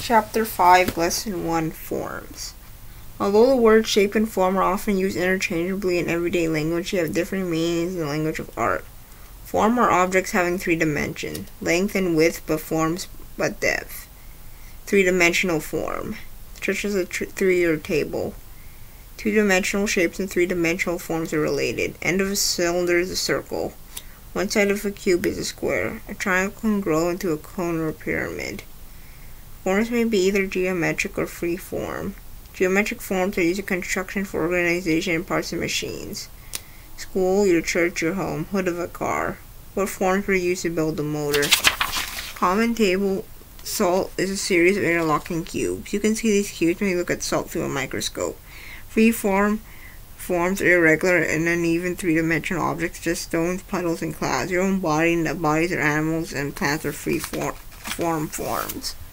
Chapter 5, Lesson 1, Forms. Although the words shape and form are often used interchangeably in everyday language, they have different meanings in the language of art. Form are objects having three dimensions, length and width, but forms but depth. Three-dimensional form, such as a tree or table. Two-dimensional shapes and three-dimensional forms are related. End of a cylinder is a circle. One side of a cube is a square. A triangle can grow into a cone or a pyramid. Forms may be either geometric or free form. Geometric forms are used in construction for organization and parts of machines. School, your church, your home, hood of a car. What forms were used to build a motor? Common table salt is a series of interlocking cubes. You can see these cubes when you look at salt through a microscope. Free form forms are irregular and uneven three-dimensional objects such as stones, puddles, and clouds. Your own body and the bodies of animals and plants are free form forms.